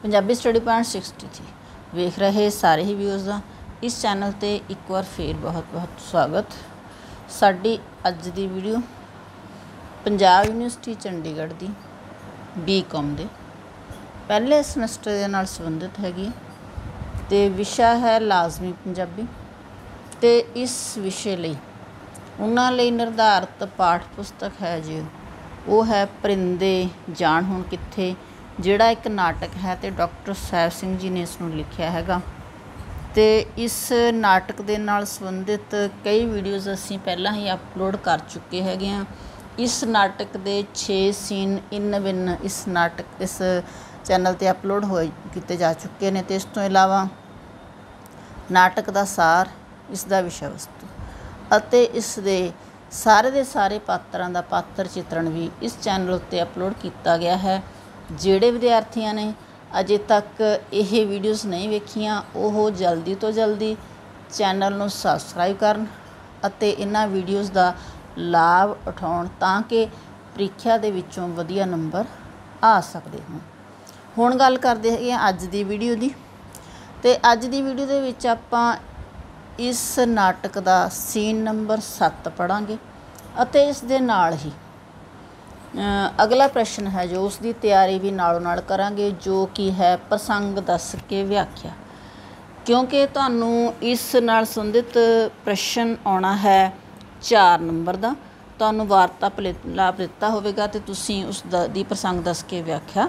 Punjabi study point 63 ਵੇਖ ਰਹੇ ਸਾਰੇ ਹੀ ਵਿਊਜ਼ ਦਾ ਇਸ ਚੈਨਲ 'ਤੇ ਇੱਕ ਵਾਰ ਫੇਰ ਬਹੁਤ ਬਹੁਤ ਸਵਾਗਤ। ਸਾਡੀ ਅੱਜ ਦੀ ਵੀਡੀਓ ਪੰਜਾਬ ਯੂਨੀਵਰਸਿਟੀ ਚੰਡੀਗੜ੍ਹ ਦੀ BCom ਦੇ ਪਹਿਲੇ ਸਮੈਸਟਰ ਦੇ ਨਾਲ ਸੰਬੰਧਿਤ ਹੈਗੀ ਅਤੇ ਵਿਸ਼ਾ ਹੈ ਲਾਜ਼ਮੀ ਪੰਜਾਬੀ। ਅਤੇ ਇਸ ਵਿਸ਼ੇ ਲਈ ਉਹਨਾਂ ਲਈ ਨਿਰਧਾਰਿਤ ਪਾਠ ਪੁਸਤਕ ਹੈ ਜੀ ਉਹ ਹੈ ਪਰਿੰਦੇ ਜਾਣ ਹੁਣ ਕਿੱਥੇ, ਜਿਹੜਾ ਇੱਕ ਨਾਟਕ ਹੈ ਅਤੇ ਡਾਕਟਰ ਸਾਹਿਬ ਸਿੰਘ ਜੀ ਨੇ ਇਸ ਨੂੰ ਲਿਖਿਆ ਹੈਗਾ। ਅਤੇ ਇਸ ਨਾਟਕ ਦੇ ਨਾਲ ਸੰਬੰਧਿਤ ਕਈ ਵੀਡੀਓਜ਼ ਅਸੀਂ ਪਹਿਲਾਂ ਹੀ ਅਪਲੋਡ ਕਰ ਚੁੱਕੇ ਹੈਗੇ ਹਾਂ। ਇਸ ਨਾਟਕ ਦੇ 6 ਸੀਨ ਇਨ ਬਿਨ ਇਸ ਚੈਨਲ 'ਤੇ ਅਪਲੋਡ ਕੀਤੇ ਜਾ ਚੁੱਕੇ ਨੇ। ਅਤੇ ਇਸ ਤੋਂ ਇਲਾਵਾ ਨਾਟਕ ਦਾ ਸਾਰ, ਇਸ ਦਾ ਵਿਸ਼ਾ ਵਸਤੂ ਅਤੇ ਇਸ ਦੇ ਸਾਰੇ ਪਾਤਰਾਂ ਦਾ ਪਾਤਰ ਚਿੱਤਰਨ ਵੀ ਇਸ ਚੈਨਲ ਉੱਤੇ ਅਪਲੋਡ ਕੀਤਾ ਗਿਆ ਹੈ। ਜਿਹੜੇ ਵਿਦਿਆਰਥੀਆਂ ਨੇ ਅਜੇ ਤੱਕ ਇਹ ਵੀਡੀਓਜ਼ ਨਹੀਂ ਵੇਖੀਆਂ ਉਹ ਜਲਦੀ ਤੋਂ ਜਲਦੀ ਚੈਨਲ ਨੂੰ ਸਬਸਕ੍ਰਾਈਬ ਕਰਨ ਅਤੇ ਇਹਨਾਂ ਵੀਡੀਓਜ਼ ਦਾ ਲਾਭ ਉਠਾਉਣ ਤਾਂ ਕਿ ਪ੍ਰੀਖਿਆ ਦੇ ਵਿੱਚੋਂ ਵਧੀਆ ਨੰਬਰ ਆ ਸਕਦੇ ਹੋਣ। ਹੁਣ ਗੱਲ ਕਰਦੇ ਹੈਗੇ ਹਾਂ ਅੱਜ ਦੀ ਵੀਡੀਓ ਦੀ। ਅਤੇ ਅੱਜ ਦੀ ਵੀਡੀਓ ਦੇ ਵਿੱਚ ਆਪਾਂ ਇਸ ਨਾਟਕ ਦਾ ਸੀਨ ਨੰਬਰ 7 ਪੜ੍ਹਾਂਗੇ ਅਤੇ ਇਸ ਦੇ ਨਾਲ ਹੀ ਅਗਲਾ ਪ੍ਰਸ਼ਨ ਹੈ ਜੋ ਉਸ ਦੀ ਤਿਆਰੀ ਵੀ ਨਾਲੋਂ ਨਾਲ ਕਰਾਂਗੇ, ਜੋ ਕਿ ਹੈ ਪ੍ਰਸੰਗ ਦੱਸ ਕੇ ਵਿਆਖਿਆ। ਕਿਉਂਕਿ ਤੁਹਾਨੂੰ ਇਸ ਨਾਲ ਸੰਬੰਧਿਤ ਪ੍ਰਸ਼ਨ ਆਉਣਾ ਹੈ 4 ਨੰਬਰ ਦਾ। ਤੁਹਾਨੂੰ ਵਾਰਤਾ ਲਾਭ ਦਿੱਤਾ ਹੋਵੇਗਾ ਅਤੇ ਤੁਸੀਂ ਉਸ ਦੀ ਪ੍ਰਸੰਗ ਦੱਸ ਕੇ ਵਿਆਖਿਆ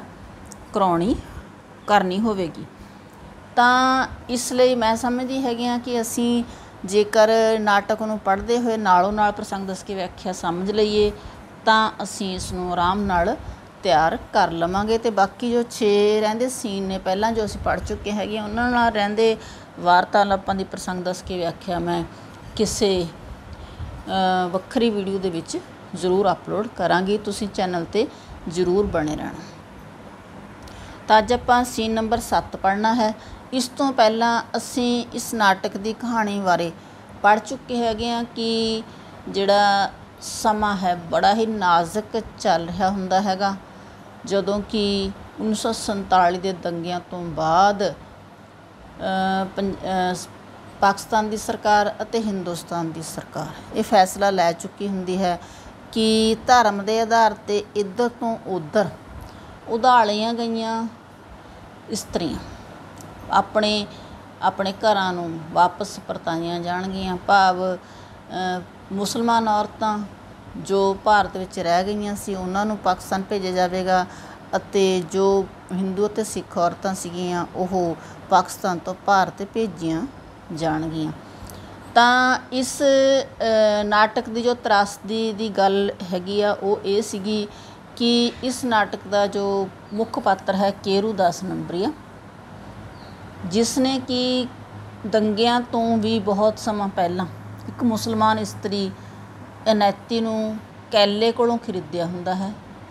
ਕਰਨੀ ਹੋਵੇਗੀ। ਤਾਂ ਇਸ ਲਈ ਮੈਂ ਸਮਝਦੀ ਹੈਗੀ ਹਾਂ ਕਿ ਅਸੀਂ ਜੇਕਰ ਨਾਟਕ ਨੂੰ ਪੜ੍ਹਦੇ ਹੋਏ ਨਾਲੋਂ ਨਾਲ ਪ੍ਰਸੰਗ ਦੱਸ ਕੇ ਵਿਆਖਿਆ ਸਮਝ ਲਈਏ ਤਾਂ ਅਸੀਂ ਇਸ ਨੂੰ ਆਰਾਮ ਨਾਲ ਤਿਆਰ ਕਰ ਲਵਾਂਗੇ। ਅਤੇ ਬਾਕੀ ਜੋ 6 ਰਹਿੰਦੇ ਸੀਨ ਨੇ ਪਹਿਲਾਂ ਜੋ ਅਸੀਂ ਪੜ੍ਹ ਚੁੱਕੇ ਹੈਗੇ ਉਹਨਾਂ ਨਾਲ ਰਹਿੰਦੇ ਵਾਰਤਾਲਾਪਾਂ ਦੀ ਪ੍ਰਸੰਗ ਦੱਸ ਕੇ ਵਿਆਖਿਆ ਮੈਂ ਕਿਸੇ ਵੱਖਰੀ ਵੀਡੀਓ ਦੇ ਵਿੱਚ ਜ਼ਰੂਰ ਅਪਲੋਡ ਕਰਾਂਗੀ। ਤੁਸੀਂ ਚੈਨਲ 'ਤੇ ਜ਼ਰੂਰ ਬਣੇ ਰਹਿਣਾ। ਤਾਂ ਅੱਜ ਆਪਾਂ ਸੀਨ ਨੰਬਰ 7 ਪੜ੍ਹਨਾ ਹੈ। ਇਸ ਤੋਂ ਪਹਿਲਾਂ ਅਸੀਂ ਇਸ ਨਾਟਕ ਦੀ ਕਹਾਣੀ ਬਾਰੇ ਪੜ੍ਹ ਚੁੱਕੇ ਹੈਗੇ ਹਾਂ ਕਿ ਜਿਹੜਾ ਸਮਾਂ ਹੈ ਬੜਾ ਹੀ ਨਾਜ਼ੁਕ ਚੱਲ ਰਿਹਾ ਹੁੰਦਾ ਹੈਗਾ, ਜਦੋਂ ਕਿ 1947 ਦੇ ਦੰਗਿਆਂ ਤੋਂ ਬਾਅਦ ਪਾਕਿਸਤਾਨ ਦੀ ਸਰਕਾਰ ਅਤੇ ਹਿੰਦੁਸਤਾਨ ਦੀ ਸਰਕਾਰ ਇਹ ਫੈਸਲਾ ਲੈ ਚੁੱਕੀ ਹੁੰਦੀ ਹੈ ਕਿ ਧਰਮ ਦੇ ਆਧਾਰ 'ਤੇ ਇੱਧਰ ਤੋਂ ਉੱਧਰ ਉਧਾਲੀਆਂ ਗਈਆਂ ਇਸਤਰੀਆਂ ਆਪਣੇ ਘਰਾਂ ਨੂੰ ਵਾਪਸ ਪਰਤਾਈਆਂ ਜਾਣਗੀਆਂ। ਭਾਵ ਮੁਸਲਮਾਨ ਔਰਤਾਂ ਜੋ ਭਾਰਤ ਵਿੱਚ ਰਹਿ ਗਈਆਂ ਸੀ ਉਹਨਾਂ ਨੂੰ ਪਾਕਿਸਤਾਨ ਭੇਜਿਆ ਜਾਵੇਗਾ ਅਤੇ ਜੋ ਹਿੰਦੂ ਅਤੇ ਸਿੱਖ ਔਰਤਾਂ ਸੀਗੀਆਂ ਉਹ ਪਾਕਿਸਤਾਨ ਤੋਂ ਭਾਰਤ ਭੇਜੀਆਂ ਜਾਣਗੀਆਂ। ਤਾਂ ਇਸ ਨਾਟਕ ਦੀ ਜੋ ਤਰਾਸਦੀ ਦੀ ਗੱਲ ਹੈਗੀ ਆ ਉਹ ਇਹ ਸੀਗੀ ਕਿ ਇਸ ਨਾਟਕ ਦਾ ਜੋ ਮੁੱਖ ਪਾਤਰ ਹੈ ਕੇਰੂ 10 ਨੰਬਰੀਆ, ਜਿਸ ਨੇ ਕਿ ਦੰਗਿਆਂ ਤੋਂ ਵੀ ਬਹੁਤ ਸਮਾਂ ਪਹਿਲਾਂ ਇੱਕ ਮੁਸਲਮਾਨ ਇਸਤਰੀ ਅਨੈਤੀ ਨੂੰ ਕੈਲੇ ਕੋਲੋਂ ਖਰੀਦਿਆ ਹੁੰਦਾ ਹੈ,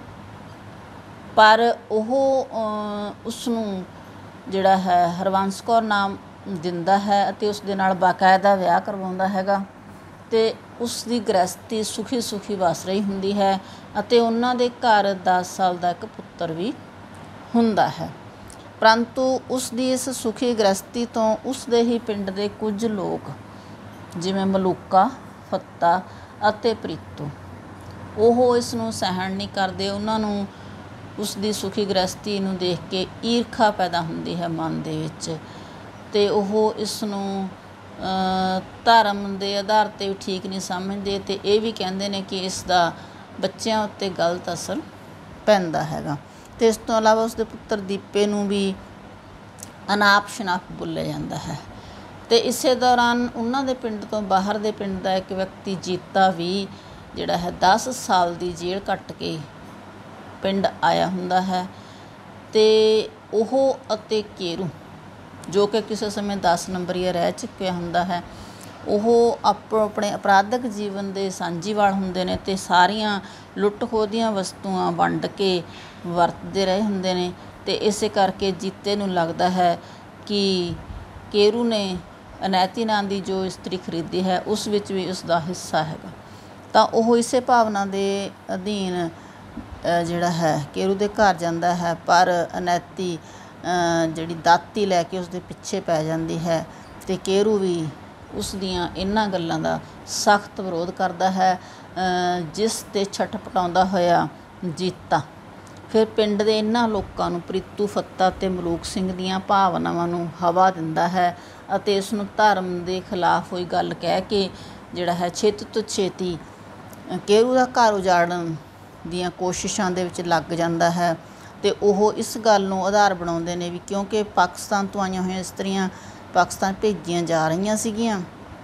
ਪਰ ਉਹ ਉਸ ਨੂੰ ਜਿਹੜਾ ਹੈ ਹਰਬੰਸ ਕੌਰ ਨਾਮ ਦਿੰਦਾ ਹੈ ਅਤੇ ਉਸ ਦੇ ਨਾਲ ਬਾਕਾਇਦਾ ਵਿਆਹ ਕਰਵਾਉਂਦਾ ਹੈਗਾ। ਅਤੇ ਉਸ ਦੀ ਗ੍ਰਹਿਸਥੀ ਸੁਖੀ ਵਸ ਰਹੀ ਹੁੰਦੀ ਹੈ ਅਤੇ ਉਹਨਾਂ ਦੇ ਘਰ 10 ਸਾਲ ਦਾ ਇੱਕ ਪੁੱਤਰ ਵੀ ਹੁੰਦਾ ਹੈ। ਪਰੰਤੂ ਉਸ ਦੀ ਇਸ ਸੁਖੀ ਗ੍ਰਹਿਸਥੀ ਤੋਂ ਉਸ ਦੇ ਹੀ ਪਿੰਡ ਦੇ ਕੁਝ ਲੋਕ ਜਿਵੇਂ ਮਲੂਕਾ, ਫੱਤਾ ਅਤੇ ਪ੍ਰੀਤੂ ਉਹ ਇਸ ਨੂੰ ਸਹਿਣ ਨਹੀਂ ਕਰਦੇ। ਉਹਨਾਂ ਨੂੰ ਉਸ ਦੀ ਸੁਖੀ ਗ੍ਰਹਿਸਥੀ ਨੂੰ ਦੇਖ ਕੇ ਈਰਖਾ ਪੈਦਾ ਹੁੰਦੀ ਹੈ ਮਨ ਦੇ ਵਿੱਚ ਅਤੇ ਉਹ ਇਸ ਨੂੰ ਧਰਮ ਦੇ ਆਧਾਰ 'ਤੇ ਵੀ ਠੀਕ ਨਹੀਂ ਸਮਝਦੇ ਅਤੇ ਇਹ ਵੀ ਕਹਿੰਦੇ ਨੇ ਕਿ ਇਸ ਦਾ ਬੱਚਿਆਂ ਉੱਤੇ ਗਲਤ ਅਸਰ ਪੈਂਦਾ ਹੈਗਾ। ਅਤੇ ਇਸ ਤੋਂ ਇਲਾਵਾ ਉਸਦੇ ਪੁੱਤਰ ਦੀਪੇ ਨੂੰ ਵੀ ਅਨਾਪ ਸ਼ਨਾਪ ਬੋਲਿਆ ਜਾਂਦਾ ਹੈ। ਅਤੇ ਇਸੇ ਦੌਰਾਨ ਉਹਨਾਂ ਦੇ ਪਿੰਡ ਤੋਂ ਬਾਹਰ ਦੇ ਪਿੰਡ ਦਾ ਇੱਕ ਵਿਅਕਤੀ ਜੀਤਾ ਵੀ ਜਿਹੜਾ ਹੈ 10 ਸਾਲ ਦੀ ਜੇਲ੍ਹ ਕੱਟ ਕੇ ਪਿੰਡ ਆਇਆ ਹੁੰਦਾ ਹੈ। ਅਤੇ ਉਹ ਅਤੇ ਕੇਰੂ ਜੋ ਕਿ ਕਿਸੇ ਸਮੇਂ 10 ਨੰਬਰੀਆ ਰਹਿ ਚੁੱਕਿਆ ਹੁੰਦਾ ਹੈ ਉਹ ਆਪਣੇ ਅਪਰਾਧਕ ਜੀਵਨ ਦੇ ਸਾਂਝੀਵਾਲ ਹੁੰਦੇ ਨੇ ਅਤੇ ਸਾਰੀਆਂ ਲੁੱਟ ਖੋਹ ਦੀਆਂ ਵਸਤੂਆਂ ਵੰਡ ਕੇ ਵਰਤਦੇ ਰਹੇ ਹੁੰਦੇ ਨੇ। ਅਤੇ ਇਸੇ ਕਰਕੇ ਜੀਤੇ ਨੂੰ ਲੱਗਦਾ ਹੈ ਕਿ ਕੇਰੂ ਨੇ ਅਨੈਤੀ ਨਾਂ ਦੀ ਜੋ ਇਸਤਰੀ ਖਰੀਦੀ ਹੈ ਉਸ ਵਿੱਚ ਵੀ ਉਸ ਦਾ ਹਿੱਸਾ ਹੈਗਾ। ਤਾਂ ਉਹ ਇਸੇ ਭਾਵਨਾ ਦੇ ਅਧੀਨ ਜਿਹੜਾ ਹੈ ਕੇਰੂ ਦੇ ਘਰ ਜਾਂਦਾ ਹੈ, ਪਰ ਅਨੈਤੀ ਜਿਹੜੀ ਦਾਤੀ ਲੈ ਕੇ ਉਸਦੇ ਪਿੱਛੇ ਪੈ ਜਾਂਦੀ ਹੈ ਅਤੇ ਕੇਰੂ ਵੀ ਉਸ ਦੀਆਂ ਇਹਨਾਂ ਗੱਲਾਂ ਦਾ ਸਖਤ ਵਿਰੋਧ ਕਰਦਾ ਹੈ, ਜਿਸ 'ਤੇ ਛਟਪਟਾਉਂਦਾ ਹੋਇਆ ਜੀਤਾ ਫਿਰ ਪਿੰਡ ਦੇ ਇਹਨਾਂ ਲੋਕਾਂ ਨੂੰ ਪ੍ਰੀਤੂ ਫੱਤਾ ਅਤੇ ਮਲੂਕ ਸਿੰਘ ਦੀਆਂ ਭਾਵਨਾਵਾਂ ਨੂੰ ਹਵਾ ਦਿੰਦਾ ਹੈ ਅਤੇ ਇਸ ਨੂੰ ਧਰਮ ਦੇ ਖਿਲਾਫ ਹੋਈ ਗੱਲ ਕਹਿ ਕੇ ਜਿਹੜਾ ਹੈ ਛੇਤੀ ਤੋਂ ਛੇਤੀ ਕੇਰੂ ਦਾ ਘਰ ਉਜਾੜਨ ਦੀਆਂ ਕੋਸ਼ਿਸ਼ਾਂ ਦੇ ਵਿੱਚ ਲੱਗ ਜਾਂਦਾ ਹੈ। ਅਤੇ ਉਹ ਇਸ ਗੱਲ ਨੂੰ ਆਧਾਰ ਬਣਾਉਂਦੇ ਨੇ ਵੀ ਕਿਉਂਕਿ ਪਾਕਿਸਤਾਨ ਤੋਂ ਆਈਆਂ ਹੋਈਆਂ ਇਸਤਰੀਆਂ ਪਾਕਿਸਤਾਨ ਭੇਜੀਆਂ ਜਾ ਰਹੀਆਂ ਸੀਗੀਆਂ,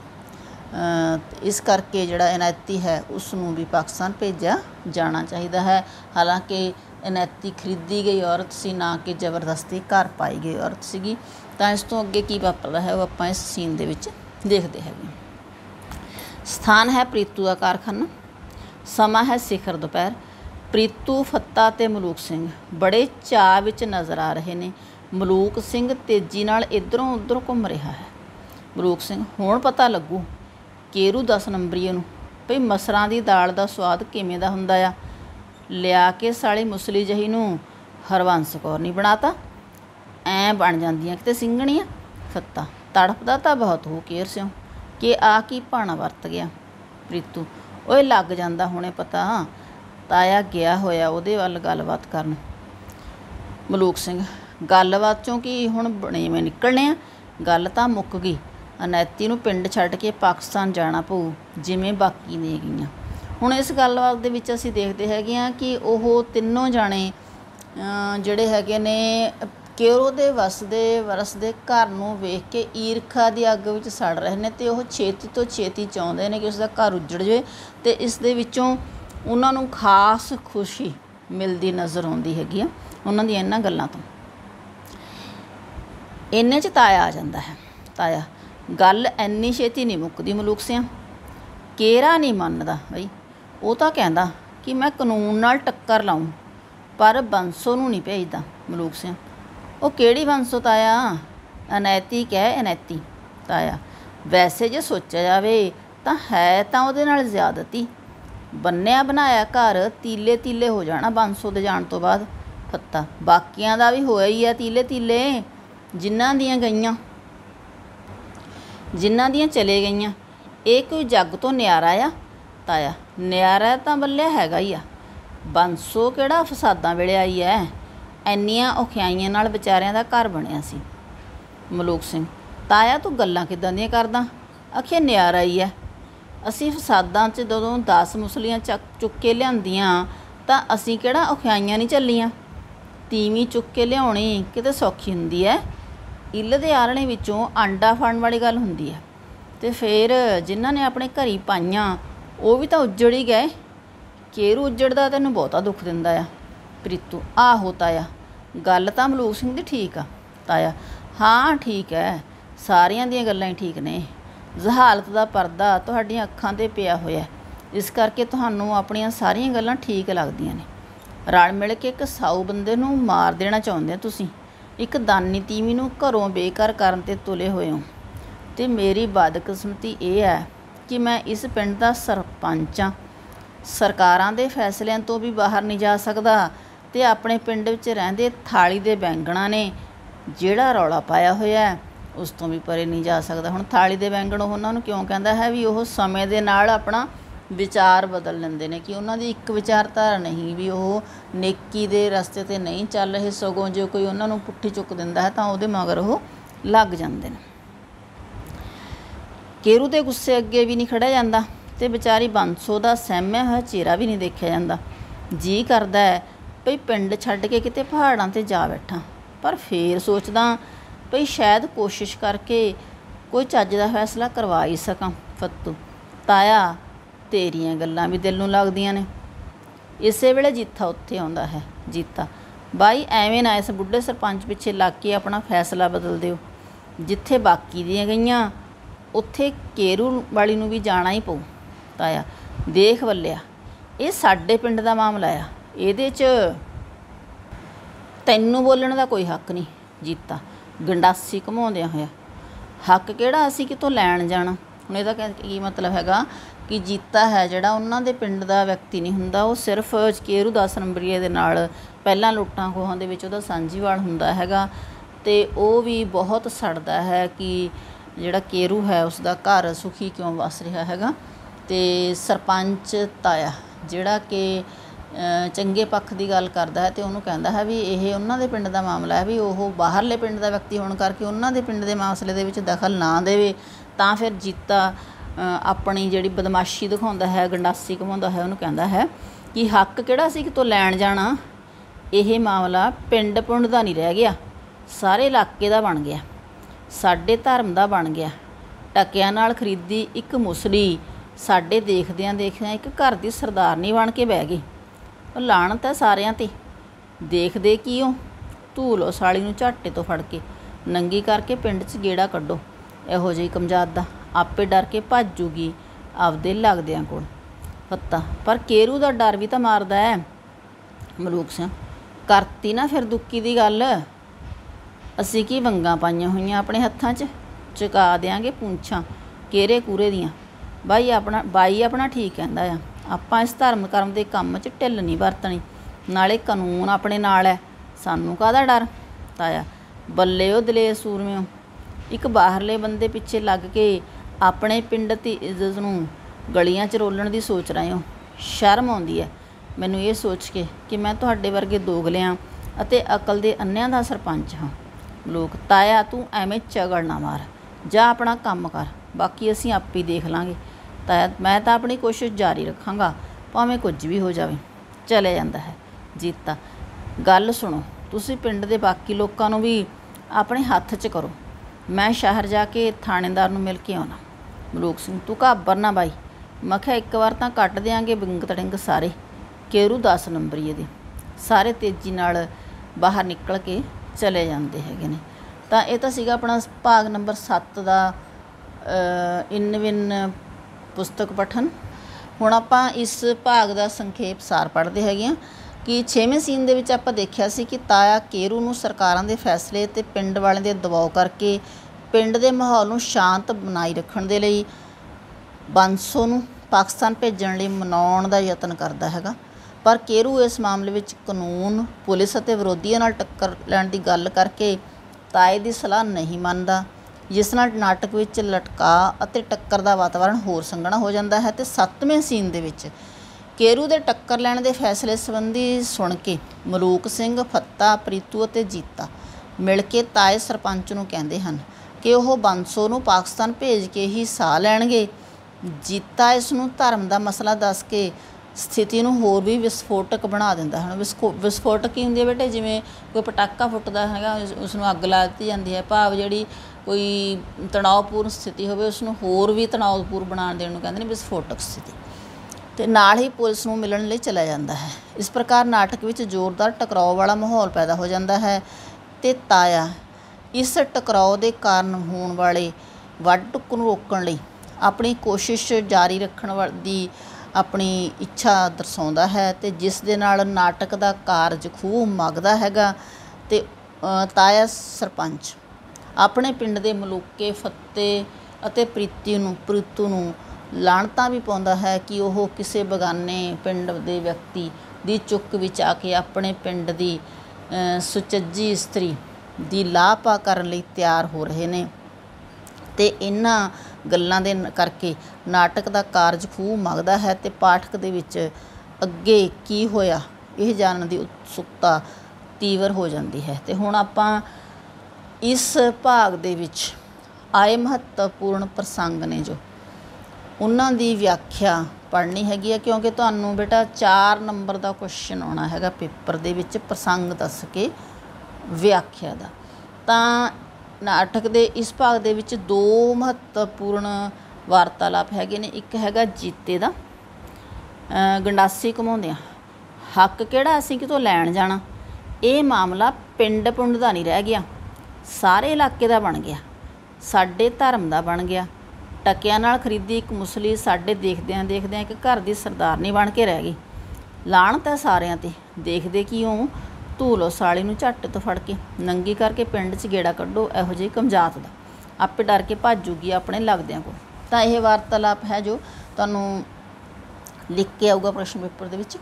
ਇਸ ਕਰਕੇ ਜਿਹੜਾ ਇਨਾਇਤੀ ਹੈ ਉਸ ਨੂੰ ਵੀ ਪਾਕਿਸਤਾਨ ਭੇਜਿਆ ਜਾਣਾ ਚਾਹੀਦਾ ਹੈ। ਹਾਲਾਂਕਿ ਇਨਾਇਤੀ ਖਰੀਦੀ ਗਈ ਔਰਤ ਸੀ, ਨਾ ਕਿ ਜ਼ਬਰਦਸਤੀ ਘਰ ਪਾਈ ਗਈ ਔਰਤ ਸੀਗੀ। ਤਾਂ ਇਸ ਤੋਂ ਅੱਗੇ ਕੀ ਵਾਪਰਦਾ ਹੈ ਉਹ ਆਪਾਂ ਇਸ ਸੀਨ ਦੇ ਵਿੱਚ ਦੇਖਦੇ ਹੈਗੇ। ਸਥਾਨ ਹੈ ਪ੍ਰੀਤੂ ਦਾ ਕਾਰਖਾਨਾ। ਸਮਾਂ ਹੈ ਸਿਖਰ ਦੁਪਹਿਰ। ਪ੍ਰੀਤੂ ਫੱਤਾ ਅਤੇ ਮਲੂਕ ਸਿੰਘ ਬੜੇ ਚਾਅ ਵਿੱਚ ਨਜ਼ਰ ਆ ਰਹੇ ਨੇ। ਮਲੂਕ ਸਿੰਘ ਤੇਜ਼ੀ ਨਾਲ ਇੱਧਰੋਂ ਉੱਧਰ ਘੁੰਮ ਰਿਹਾ ਹੈ। ਮਲੂਕ ਸਿੰਘ ਹੁਣ ਪਤਾ ਲੱਗੂ ਕੇਰੂ 10 ਨੰਬਰੀਏ ਨੂੰ ਭਈ ਮਸਰਾਂ ਦੀ ਦਾਲ ਦਾ ਸਵਾਦ ਕਿਵੇਂ ਦਾ ਹੁੰਦਾ ਆ। ਲਿਆ ਕੇ ਸਾਲੀ ਮੁਸਲੀ ਜਹੀ ਨੂੰ ਹਰਬੰਸ ਕੌਰ ਨਹੀਂ ਬਣਾਤਾ, ਐਂ ਬਣ ਜਾਂਦੀਆਂ ਕਿਤੇ ਸਿੰਘਣੀਆਂ। ਫੱਤਾ ਤੜਫਦਾ ਤਾਂ ਬਹੁਤ ਹੋ ਕੇਰ ਸਿਓ ਕਿ ਆ ਕੀ ਭਾਣਾ ਵਰਤ ਗਿਆ। ਪ੍ਰੀਤੂ ਓਏ ਲੱਗ ਜਾਂਦਾ ਹੁਣੇ ਪਤਾ, ਤਾਇਆ ਗਿਆ ਹੋਇਆ ਉਹਦੇ ਵੱਲ ਗੱਲਬਾਤ ਕਰਨ। ਮਲੂਕ ਸਿੰਘ ਗੱਲਬਾਤ 'ਚੋਂ ਕੀ ਹੁਣ ਬਣੇਵੇਂ ਨਿਕਲਣੇ ਆ, ਗੱਲ ਤਾਂ ਮੁੱਕ ਗਈ। ਅਨੈਤੀ ਨੂੰ ਪਿੰਡ ਛੱਡ ਕੇ ਪਾਕਿਸਤਾਨ ਜਾਣਾ ਪਊ ਜਿਵੇਂ ਬਾਕੀ ਨੇ ਗਈਆਂ। ਹੁਣ ਇਸ ਗੱਲਬਾਤ ਦੇ ਵਿੱਚ ਅਸੀਂ ਦੇਖਦੇ ਹੈਗੇ ਹਾਂ ਕਿ ਉਹ ਤਿੰਨੋਂ ਜਾਣੇ ਜਿਹੜੇ ਹੈਗੇ ਨੇ ਕੇਰੂ ਦੇ ਵਸਦੇ ਘਰ ਨੂੰ ਵੇਖ ਕੇ ਈਰਖਾ ਦੀ ਅੱਗ ਵਿੱਚ ਸੜ ਰਹੇ ਨੇ ਅਤੇ ਉਹ ਛੇਤੀ ਤੋਂ ਛੇਤੀ ਚਾਹੁੰਦੇ ਨੇ ਕਿ ਉਸਦਾ ਘਰ ਉੱਜੜ ਜਾਵੇ। ਅਤੇ ਇਸ ਦੇ ਵਿੱਚੋਂ ਉਹਨਾਂ ਨੂੰ ਖਾਸ ਖੁਸ਼ੀ ਮਿਲਦੀ ਨਜ਼ਰ ਆਉਂਦੀ ਹੈਗੀ ਆ ਉਹਨਾਂ ਦੀਆਂ ਇਹਨਾਂ ਗੱਲਾਂ ਤੋਂ। ਇੰਨੇ 'ਚ ਤਾਇਆ ਆ ਜਾਂਦਾ ਹੈ। ਤਾਇਆ ਗੱਲ ਇੰਨੀ ਛੇਤੀ ਨਹੀਂ ਮੁੱਕਦੀ ਮਲੂਕ ਸਿਆਂ। ਕੇਰਾ ਨਹੀਂ ਮੰਨਦਾ ਬਈ, ਉਹ ਤਾਂ ਕਹਿੰਦਾ ਕਿ ਮੈਂ ਕਾਨੂੰਨ ਨਾਲ ਟੱਕਰ ਲਾਊਂ ਪਰ ਬੰਸੋ ਨੂੰ ਨਹੀਂ ਭੇਜਦਾ। ਮਲੂਕ ਸਿਆਂ ਉਹ ਕਿਹੜੀ ਬੰਸੋ ਤਾਇਆ? ਅਨੈਤੀ ਕਹਿ ਅਨੈਤੀ। ਤਾਇਆ ਵੈਸੇ ਜੇ ਸੋਚਿਆ ਜਾਵੇ ਤਾਂ ਹੈ ਤਾਂ ਉਹਦੇ ਨਾਲ ਜ਼ਿਆਦਤੀ। ਬੰਨਿਆ ਬਣਾਇਆ ਘਰ ਤੀਲੇ ਤੀਲੇ ਹੋ ਜਾਣਾ ਬੰਸੋ ਦੇ ਜਾਣ ਤੋਂ ਬਾਅਦ। ਫੱਤਾ ਬਾਕੀਆਂ ਦਾ ਵੀ ਹੋਇਆ ਹੀ ਆ ਤੀਲੇ ਤੀਲੇ, ਜਿਨ੍ਹਾਂ ਦੀਆਂ ਚਲੇ ਗਈਆਂ। ਇਹ ਕੋਈ ਜੱਗ ਤੋਂ ਨਿਆਰਾ ਆ? ਤਾਇਆ ਨਿਆਰਾ ਤਾਂ ਬੱਲਿਆ ਹੈਗਾ ਹੀ ਆ। ਬੰਸੋ ਕਿਹੜਾ ਫਸਾਦਾਂ ਵੇਲੇ ਆਈ ਐ, ਇੰਨੀਆਂ ਔਖਿਆਈਆਂ ਨਾਲ ਵਿਚਾਰਿਆਂ ਦਾ ਘਰ ਬਣਿਆ ਸੀ। ਮਲੂਕ ਸਿੰਘ ਤਾਇਆ ਤੂੰ ਗੱਲਾਂ ਕਿੱਦਾਂ ਦੀਆਂ ਕਰਦਾ, ਆਖੇ ਨਿਆਰਾ ਹੀ ਐ। ਅਸੀਂ ਫਸਾਦਾਂ 'ਚ ਜਦੋਂ 10 ਮੁਸਲੀਆਂ ਚੁੱਕ ਕੇ ਲਿਆਂਦੀਆਂ ਤਾਂ ਅਸੀਂ ਕਿਹੜਾ ਔਖਿਆਈਆਂ ਨਹੀਂ ਝੱਲੀਆਂ। ਤੀਵੀਂ ਚੁੱਕ ਕੇ ਲਿਆਉਣੀ ਕਿਤੇ ਸੌਖੀ ਹੁੰਦੀ ਹੈ। ਇੱਲ ਦੇ ਆਲਣੇ ਵਿੱਚੋਂ ਆਂਡਾ ਫੜਨ ਵਾਲੀ ਗੱਲ ਹੁੰਦੀ ਹੈ। ਅਤੇ ਫਿਰ ਜਿਨ੍ਹਾਂ ਨੇ ਆਪਣੇ ਘਰੀ ਪਾਈਆਂ ਉਹ ਵੀ ਤਾਂ ਉੱਜੜ ਹੀ ਗਏ। ਕੇਰੂ ਉੱਜੜਦਾ ਤੈਨੂੰ ਬਹੁਤਾ ਦੁੱਖ ਦਿੰਦਾ ਆ। ਪ੍ਰੀਤੂ ਆਹੋ ਤਾਇਆ ਗੱਲ ਤਾਂ ਮਲੂਕ ਸਿੰਘ ਦੀ ਠੀਕ ਆ। ਤਾਇਆ ਹਾਂ ਠੀਕ ਹੈ, ਸਾਰਿਆਂ ਦੀਆਂ ਗੱਲਾਂ ਹੀ ਠੀਕ ਨੇ। ਜ਼ਹਾਲਤ ਦਾ ਪਰਦਾ ਤੁਹਾਡੀਆਂ ਅੱਖਾਂ 'ਤੇ ਪਿਆ ਹੋਇਆ, ਇਸ ਕਰਕੇ ਤੁਹਾਨੂੰ ਆਪਣੀਆਂ ਸਾਰੀਆਂ ਗੱਲਾਂ ਠੀਕ ਲੱਗਦੀਆਂ ਨੇ। ਰਲ ਮਿਲ ਕੇ ਇੱਕ ਸਾਊ ਬੰਦੇ ਨੂੰ ਮਾਰ ਦੇਣਾ ਚਾਹੁੰਦੇ ਹੋ ਤੁਸੀਂ, ਇੱਕ ਦਾਨੀ ਤੀਵੀਂ ਨੂੰ ਘਰੋਂ ਬੇਘਰ ਕਰਨ 'ਤੇ ਤੁਲੇ ਹੋਏ ਹੋ। ਅਤੇ ਮੇਰੀ ਬਦਕਿਸਮਤੀ ਇਹ ਹੈ ਕਿ ਮੈਂ ਇਸ ਪਿੰਡ ਦਾ ਸਰਪੰਚ ਹਾਂ, ਸਰਕਾਰਾਂ ਦੇ ਫੈਸਲਿਆਂ ਤੋਂ ਵੀ ਬਾਹਰ ਨਹੀਂ ਜਾ ਸਕਦਾ ਅਤੇ ਆਪਣੇ ਪਿੰਡ ਵਿੱਚ ਰਹਿੰਦੇ ਥਾਲੀ ਦੇ ਬੈਂਗਣਾ ਨੇ ਜਿਹੜਾ ਰੌਲਾ ਪਾਇਆ ਹੋਇਆ ਉਸ ਤੋਂ ਵੀ ਪਰੇ ਨਹੀਂ ਜਾ ਸਕਦਾ। ਹੁਣ ਥਾਲੀ ਦੇ ਬੈਂਗਣ ਉਹਨਾਂ ਨੂੰ ਕਿਉਂ ਕਹਿੰਦਾ ਹੈ ਵੀ ਉਹ ਸਮੇਂ ਦੇ ਨਾਲ ਆਪਣਾ ਵਿਚਾਰ ਬਦਲ ਲੈਂਦੇ ਨੇ, ਕਿ ਉਹਨਾਂ ਦੀ ਇੱਕ ਵਿਚਾਰਧਾਰਾ ਨਹੀਂ, ਵੀ ਉਹ ਨੇਕੀ ਦੇ ਰਸਤੇ 'ਤੇ ਨਹੀਂ ਚੱਲ ਰਹੇ, ਸਗੋਂ ਜੇ ਕੋਈ ਉਹਨਾਂ ਨੂੰ ਪੁੱਠੀ ਚੁੱਕ ਦਿੰਦਾ ਹੈ ਤਾਂ ਉਹਦੇ ਮਗਰ ਉਹ ਲੱਗ ਜਾਂਦੇ ਨੇ। ਕੇਰੂ ਦੇ ਗੁੱਸੇ ਅੱਗੇ ਵੀ ਨਹੀਂ ਖੜਿਆ ਜਾਂਦਾ ਅਤੇ ਵਿਚਾਰੀ ਬੰਸੋ ਦਾ ਸਹਿਮਿਆ ਹੋਇਆ ਚਿਹਰਾ ਵੀ ਨਹੀਂ ਦੇਖਿਆ ਜਾਂਦਾ। ਜੀਅ ਕਰਦਾ ਹੈ ਭਈ ਪਿੰਡ ਛੱਡ ਕੇ ਕਿਤੇ ਪਹਾੜਾਂ 'ਤੇ ਜਾ ਬੈਠਾਂ, ਪਰ ਫੇਰ ਸੋਚਦਾ ਭਈ ਸ਼ਾਇਦ ਕੋਸ਼ਿਸ਼ ਕਰਕੇ ਕੋਈ ਚੱਜ ਦਾ ਫੈਸਲਾ ਕਰਵਾ ਹੀ ਸਕਾਂ। ਫੱਤੂ ਤਾਇਆ ਤੇਰੀਆਂ ਗੱਲਾਂ ਵੀ ਦਿਲ ਨੂੰ ਲੱਗਦੀਆਂ ਨੇ। ਇਸੇ ਵੇਲੇ ਜੀਤਾ ਉੱਥੇ ਆਉਂਦਾ ਹੈ। ਜੀਤਾ ਬਾਈ ਐਵੇਂ ਨਾ ਇਸ ਬੁੱਢੇ ਸਰਪੰਚ ਪਿੱਛੇ ਲੱਗ ਕੇ ਆਪਣਾ ਫੈਸਲਾ ਬਦਲ ਦਿਓ। ਜਿੱਥੇ ਬਾਕੀ ਦੀਆਂ ਗਈਆਂ ਉੱਥੇ ਕੇਰੂ ਵਾਲੀ ਨੂੰ ਵੀ ਜਾਣਾ ਹੀ ਪਊ। ਤਾਇਆ ਦੇਖ ਵੱਲਿਆ, ਇਹ ਸਾਡੇ ਪਿੰਡ ਦਾ ਮਾਮਲਾ ਆ, ਇਹਦੇ 'ਚ ਤੈਨੂੰ ਬੋਲਣ ਦਾ ਕੋਈ ਹੱਕ ਨਹੀਂ। ਜੀਤਾ ਗੰਡਾਸੀ ਘਮਾਉਂਦਿਆਂ ਹੋਇਆ, ਹੱਕ ਕਿਹੜਾ ਅਸੀਂ ਕਿਤੋਂ ਲੈਣ ਜਾਣਾ। ਹੁਣ ਇਹਦਾ ਕੀ ਮਤਲਬ ਹੈਗਾ ਕਿ ਜੀਤਾ ਹੈ ਜਿਹੜਾ ਉਹਨਾਂ ਦੇ ਪਿੰਡ ਦਾ ਵਿਅਕਤੀ ਨਹੀਂ ਹੁੰਦਾ, ਉਹ ਸਿਰਫ ਕੇਰੂ 10 ਨੰਬਰੀਏ ਦੇ ਨਾਲ ਪਹਿਲਾਂ ਲੁੱਟਾਂ ਖੋਹਾਂ ਦੇ ਵਿੱਚ ਉਹਦਾ ਸਾਂਝੀਵਾਲ ਹੁੰਦਾ ਹੈਗਾ। ਅਤੇ ਉਹ ਵੀ ਬਹੁਤ ਸੜਦਾ ਹੈ ਕਿ ਜਿਹੜਾ ਕੇਰੂ ਹੈ ਉਸਦਾ ਘਰ ਸੁਖੀ ਕਿਉਂ ਵਸ ਰਿਹਾ ਹੈਗਾ। ਅਤੇ ਸਰਪੰਚ ਤਾਇਆ ਜਿਹੜਾ ਕਿ ਚੰਗੇ ਪੱਖ ਦੀ ਗੱਲ ਕਰਦਾ ਹੈ ਅਤੇ ਉਹਨੂੰ ਕਹਿੰਦਾ ਹੈ ਵੀ ਇਹ ਉਹਨਾਂ ਦੇ ਪਿੰਡ ਦਾ ਮਾਮਲਾ ਹੈ, ਵੀ ਉਹ ਬਾਹਰਲੇ ਪਿੰਡ ਦਾ ਵਿਅਕਤੀ ਹੋਣ ਕਰਕੇ ਉਹਨਾਂ ਦੇ ਪਿੰਡ ਦੇ ਮਸਲੇ ਦੇ ਵਿੱਚ ਦਖਲ ਨਾ ਦੇਵੇ। ਤਾਂ ਫਿਰ ਜੀਤਾ ਆਪਣੀ ਜਿਹੜੀ ਬਦਮਾਸ਼ੀ ਦਿਖਾਉਂਦਾ ਹੈ, ਗੰਡਾਸੀ ਘਮਾਉਂਦਾ ਹੈ, ਉਹਨੂੰ ਕਹਿੰਦਾ ਹੈ ਕਿ ਹੱਕ ਕਿਹੜਾ ਸੀ ਕਿ ਤੂੰ ਲੈਣ ਜਾਣਾ, ਇਹ ਮਾਮਲਾ ਪਿੰਡ ਪੁੰਡ ਦਾ ਨਹੀਂ ਰਹਿ ਗਿਆ, ਸਾਰੇ ਇਲਾਕੇ ਦਾ ਬਣ ਗਿਆ, ਸਾਡੇ ਧਰਮ ਦਾ ਬਣ ਗਿਆ। ਟਕਿਆਂ ਨਾਲ ਖਰੀਦੀ ਇੱਕ ਮੁਸਲੀ ਸਾਡੇ ਦੇਖਦਿਆਂ ਦੇਖਦਿਆਂ ਇੱਕ ਘਰ ਦੀ ਸਰਦਾਰਨੀ ਬਣ ਕੇ ਬਹਿ ਗਈ। ਉਹ ਲਾਹਣਤ ਹੈ ਸਾਰਿਆਂ 'ਤੇ, ਦੇਖਦੇ ਕੀ ਹੋ, ਧੂ ਲਓ ਸਾਲੀ ਨੂੰ ਝਾਟੇ ਤੋਂ ਫੜ ਕੇ, ਨੰਗੀ ਕਰਕੇ ਪਿੰਡ 'ਚ ਗੇੜਾ ਕੱਢੋ। ਇਹੋ ਜਿਹੀ ਕਮਜ਼ਾਤ ਦਾ ਆਪੇ ਡਰ ਕੇ ਭੱਜ ਜੂਗੀ ਆਪਦੇ ਲੱਗਦਿਆਂ ਕੋਲ ਪੱਤਾ। ਪਰ ਕੇਰੂ ਦਾ ਡਰ ਵੀ ਤਾਂ ਮਾਰਦਾ ਹੈ। ਮਲੂਕ ਸਿੰਘ ਕਰਤੀ ਨਾ ਫਿਰ ਦੁੱਕੀ ਦੀ ਗੱਲ, ਅਸੀਂ ਕੀ ਵੰਗਾਂ ਪਾਈਆਂ ਹੋਈਆਂ ਆਪਣੇ ਹੱਥਾਂ 'ਚ, ਚੁਕਾ ਦਿਆਂਗੇ ਪੂੰਛਾਂ ਕੇਰੇ ਕੂਰੇ ਦੀਆਂ। ਬਾਈ ਆਪਣਾ ਠੀਕ ਕਹਿੰਦਾ ਆ, ਆਪਾਂ ਇਸ ਧਰਮ ਕਰਮ ਦੇ ਕੰਮ 'ਚ ਢਿੱਲ ਨਹੀਂ ਵਰਤਣੀ, ਨਾਲੇ ਕਾਨੂੰਨ ਆਪਣੇ ਨਾਲ ਹੈ, ਸਾਨੂੰ ਕਾਹਦਾ ਡਰ। ਤਾਇਆ ਬੱਲੇ ਉਹ ਦਲੇਰ ਸੂਰਮਿਓ, ਇੱਕ ਬਾਹਰਲੇ ਬੰਦੇ ਪਿੱਛੇ ਲੱਗ ਕੇ ਆਪਣੇ ਪਿੰਡ ਦੀ ਇੱਜ਼ਤ ਨੂੰ ਗਲੀਆਂ 'ਚ ਰੋਲਣ ਦੀ ਸੋਚ ਰਹੇ ਹੋ। ਸ਼ਰਮ ਆਉਂਦੀ ਹੈ ਮੈਨੂੰ ਇਹ ਸੋਚ ਕੇ ਕਿ ਮੈਂ ਤੁਹਾਡੇ ਵਰਗੇ ਦੋਗਲਿਆਂ ਅਤੇ ਅਕਲ ਦੇ ਅੰਨਿਆਂ ਦਾ ਸਰਪੰਚ ਹਾਂ। ਲੋਕ ਤਾਇਆ ਤੂੰ ਐਵੇਂ ਝਗੜ ਨਾ ਮਾਰ, ਜਾਂ ਆਪਣਾ ਕੰਮ ਕਰ, ਬਾਕੀ ਅਸੀਂ ਆਪ ਹੀ ਦੇਖ ਲਾਂਗੇ। ਤਾਇਆ ਮੈਂ ਤਾਂ ਆਪਣੀ ਕੋਸ਼ਿਸ਼ ਜਾਰੀ ਰੱਖਾਂਗਾ, ਭਾਵੇਂ ਕੁਝ ਵੀ ਹੋ ਜਾਵੇ। ਚਲੇ ਜਾਂਦਾ ਹੈ ਜੀਤਾ। ਗੱਲ ਸੁਣੋ, ਤੁਸੀਂ ਪਿੰਡ ਦੇ ਬਾਕੀ ਲੋਕਾਂ ਨੂੰ ਵੀ ਆਪਣੇ ਹੱਥ 'ਚ ਕਰੋ, ਮੈਂ ਸ਼ਹਿਰ ਜਾ ਕੇ ਥਾਣੇਦਾਰ ਨੂੰ ਮਿਲ ਕੇ ਆਉਣਾ। ਮਲੂਕ ਸਿੰਘ ਤੂੰ ਘਾਬਰ ਨਾ ਬਾਈ, ਮੈਂ ਕਿਹਾ ਇੱਕ ਵਾਰ ਤਾਂ ਕੱਟ ਦਿਆਂਗੇ ਬਿੰਗ ਤੜਿੰਗ ਸਾਰੇ। ਕੇਰੂ 10 ਨੰਬਰੀ ਇਹਦੇ। ਸਾਰੇ ਤੇਜ਼ੀ ਨਾਲ ਬਾਹਰ ਨਿਕਲ ਕੇ ਚਲੇ ਜਾਂਦੇ ਹੈਗੇ ਨੇ। ਤਾਂ ਇਹ ਤਾਂ ਸੀਗਾ ਆਪਣਾ ਭਾਗ ਨੰਬਰ 7 ਦਾ ਇਨਵਿਨ ਪੁਸਤਕ ਪਠਨ। ਹੁਣ ਆਪਾਂ ਇਸ ਭਾਗ ਦਾ ਸੰਖੇਪ ਸਾਰ ਪੜ੍ਹਦੇ ਹੈਗੇ ਹਾਂ ਕਿ 6ਵੇਂ ਸੀਨ ਦੇ ਵਿੱਚ ਆਪਾਂ ਦੇਖਿਆ ਸੀ ਕਿ ਤਾਇਆ ਕੇਰੂ ਨੂੰ ਸਰਕਾਰਾਂ ਦੇ ਫੈਸਲੇ ਅਤੇ ਪਿੰਡ ਵਾਲਿਆਂ ਦੇ ਦਬਾਅ ਕਰਕੇ ਪਿੰਡ ਦੇ ਮਾਹੌਲ ਨੂੰ ਸ਼ਾਂਤ ਬਣਾਈ ਰੱਖਣ ਦੇ ਲਈ ਬਾਂਸੋ ਨੂੰ ਪਾਕਿਸਤਾਨ ਭੇਜਣ ਲਈ ਮਨਾਉਣ ਦਾ ਯਤਨ ਕਰਦਾ ਹੈਗਾ। ਪਰ ਕੇਰੂ ਇਸ ਮਾਮਲੇ ਵਿੱਚ ਕਾਨੂੰਨ, ਪੁਲਿਸ ਅਤੇ ਵਿਰੋਧੀਆਂ ਨਾਲ ਟੱਕਰ ਲੈਣ ਦੀ ਗੱਲ ਕਰਕੇ ਤਾਏ ਦੀ ਸਲਾਹ ਨਹੀਂ ਮੰਨਦਾ, ਜਿਸ ਨਾਲ ਨਾਟਕ ਵਿੱਚ ਲਟਕਾ ਅਤੇ ਟੱਕਰ ਦਾ ਵਾਤਾਵਰਣ ਹੋਰ ਸੰਘਣਾ ਹੋ ਜਾਂਦਾ ਹੈ। ਅਤੇ 7ਵੇਂ ਸੀਨ ਦੇ ਵਿੱਚ ਕੇਰੂ ਦੇ ਟੱਕਰ ਲੈਣ ਦੇ ਫੈਸਲੇ ਸੰਬੰਧੀ ਸੁਣ ਕੇ ਮਲੂਕ ਸਿੰਘ, ਫੱਤਾ, ਪ੍ਰੀਤੂ ਅਤੇ ਜੀਤਾ ਮਿਲ ਕੇ ਤਾਏ ਸਰਪੰਚ ਨੂੰ ਕਹਿੰਦੇ ਹਨ ਕਿ ਉਹ ਬਾਂਸੋ ਨੂੰ ਪਾਕਿਸਤਾਨ ਭੇਜ ਕੇ ਹੀ ਸਾਹ ਲੈਣਗੇ। ਜੀਤਾ ਇਸ ਨੂੰ ਧਰਮ ਦਾ ਮਸਲਾ ਦੱਸ ਕੇ ਸਥਿਤੀ ਨੂੰ ਹੋਰ ਵੀ ਵਿਸਫੋਟਕ ਬਣਾ ਦਿੰਦਾ ਹੈ। ਵਿਸਫੋਟਕ ਕੀ ਹੁੰਦੀ ਹੈ ਬੇਟੇ, ਜਿਵੇਂ ਕੋਈ ਪਟਾਕਾ ਫੁੱਟਦਾ ਹੈਗਾ ਉਸ ਨੂੰ ਅੱਗ ਲਾ ਦਿੱਤੀ ਜਾਂਦੀ ਹੈ, ਭਾਵ ਜਿਹੜੀ ਕੋਈ ਤਣਾਅਪੂਰਨ ਸਥਿਤੀ ਹੋਵੇ ਉਸ ਨੂੰ ਹੋਰ ਵੀ ਤਣਾਅਪੂਰਨ ਬਣਾਉਣ ਦੇਣ ਨੂੰ ਕਹਿੰਦੇ ਨੇ ਵਿਸਫੋਟਕ ਸਥਿਤੀ। ਅਤੇ ਨਾਲ ਹੀ ਪੁਲਿਸ ਨੂੰ ਮਿਲਣ ਲਈ ਚਲਾ ਜਾਂਦਾ ਹੈ। ਇਸ ਪ੍ਰਕਾਰ ਨਾਟਕ ਵਿੱਚ ਜ਼ੋਰਦਾਰ ਟਕਰਾਓ ਵਾਲਾ ਮਾਹੌਲ ਪੈਦਾ ਹੋ ਜਾਂਦਾ ਹੈ ਅਤੇ ਤਾਇਆ ਇਸ ਟਕਰਾਓ ਦੇ ਕਾਰਨ ਹੋਣ ਵਾਲੇ ਵੱਢ ਟੁੱਕ ਨੂੰ ਰੋਕਣ ਲਈ ਆਪਣੀ ਕੋਸ਼ਿਸ਼ ਜਾਰੀ ਰੱਖਣ ਦੀ ਆਪਣੀ ਇੱਛਾ ਦਰਸਾਉਂਦਾ ਹੈ, ਅਤੇ ਜਿਸ ਦੇ ਨਾਲ ਨਾਟਕ ਦਾ ਕਾਰਜ ਖੂਬ ਮੰਗਦਾ ਹੈਗਾ। ਅਤੇ ਤਾਇਆ ਸਰਪੰਚ ਆਪਣੇ ਪਿੰਡ ਦੇ ਮਲੂਕੇ, ਫੱਤੇ ਅਤੇ ਪ੍ਰੀਤੂ ਨੂੰ ਲਾਹਣਤਾਂ ਵੀ ਪਾਉਂਦਾ ਹੈ ਕਿ ਉਹ ਕਿਸੇ ਬਗਾਨੇ ਪਿੰਡ ਦੇ ਵਿਅਕਤੀ ਦੀ ਚੁੱਕ ਵਿੱਚ ਆ ਕੇ ਆਪਣੇ ਪਿੰਡ ਦੀ ਸੁਚੱਜੀ ਇਸਤਰੀ ਦੀ ਲਾਪਾ ਕਰਨ ਲਈ ਤਿਆਰ ਹੋ ਰਹੇ ਨੇ। ਅਤੇ ਇਹਨਾਂ ਗੱਲਾਂ ਦੇ ਕਰਕੇ ਨਾਟਕ ਦਾ ਕਾਰਜ ਖੂਬ ਮੰਗਦਾ ਹੈ ਅਤੇ ਪਾਠਕ ਦੇ ਵਿੱਚ ਅੱਗੇ ਕੀ ਹੋਇਆ ਇਹ ਜਾਣਨ ਦੀ ਉਤਸੁਕਤਾ ਤੀਵਰ ਹੋ ਜਾਂਦੀ ਹੈ। ਅਤੇ ਹੁਣ ਆਪਾਂ ਇਸ ਭਾਗ ਦੇ ਵਿੱਚ ਆਏ ਮਹੱਤਵਪੂਰਨ ਪ੍ਰਸੰਗ ਨੇ ਜੋ ਉਹਨਾਂ ਦੀ ਵਿਆਖਿਆ ਪੜ੍ਹਨੀ ਹੈਗੀ ਹੈ, ਕਿਉਂਕਿ ਤੁਹਾਨੂੰ ਬੇਟਾ 4 ਨੰਬਰ ਦਾ ਕੁਐਸਚਨ ਆਉਣਾ ਹੈਗਾ ਪੇਪਰ ਦੇ ਵਿੱਚ ਪ੍ਰਸੰਗ ਦੱਸ ਕੇ ਵਿਆਖਿਆ ਦਾ। ਤਾਂ ਨਾਟਕ ਦੇ ਇਸ ਭਾਗ ਦੇ ਵਿੱਚ 2 ਮਹੱਤਵਪੂਰਨ ਵਾਰਤਾਲਾਪ ਹੈਗੇ ਨੇ। ਇੱਕ ਹੈਗਾ ਜੀਤੇ ਦਾ ਗੰਡਾਸੀ ਘਮਾਉਂਦਿਆਂ, ਹੱਕ ਕਿਹੜਾ ਅਸੀਂ ਕਿਤੋਂ ਲੈਣ ਜਾਣਾ, ਇਹ ਮਾਮਲਾ ਪਿੰਡ ਪੁੰਡ ਦਾ ਨਹੀਂ ਰਹਿ ਗਿਆ, ਸਾਰੇ ਇਲਾਕੇ ਦਾ ਬਣ ਗਿਆ, ਸਾਡੇ ਧਰਮ ਦਾ ਬਣ ਗਿਆ। ਟਕਿਆਂ ਨਾਲ ਖਰੀਦੀ ਇੱਕ ਮੁਸਲੀ ਸਾਡੇ ਦੇਖਦਿਆਂ ਦੇਖਦਿਆਂ ਇੱਕ ਘਰ ਦੀ ਸਰਦਾਰਨੀ ਬਣ ਕੇ ਰਹਿ ਗਈ। ਲਾਹਣਤ ਹੈ ਸਾਰਿਆਂ 'ਤੇ, ਦੇਖਦੇ ਕੀ ਹੋ, ਧੂ ਲਓ ਸਾਲੀ ਨੂੰ ਝੱਟ ਤੋਂ ਫੜ ਕੇ, ਨੰਗੀ ਕਰਕੇ ਪਿੰਡ 'ਚ ਗੇੜਾ ਕੱਢੋ ਇਹੋ ਜਿਹੀ ਕਮਜ਼ਾਤ ਦਾ, ਆਪੇ ਡਰ ਕੇ ਭੱਜ ਜੂਗੀ ਆਪਣੇ ਲੱਗਦਿਆਂ ਕੋਲ। ਤਾਂ ਇਹ ਵਾਰਤਾਲਾਪ ਹੈ ਜੋ ਤੁਹਾਨੂੰ ਲਿਖ ਕੇ ਆਊਗਾ ਪ੍ਰਸ਼ਨ ਪੇਪਰ ਦੇ ਵਿੱਚ।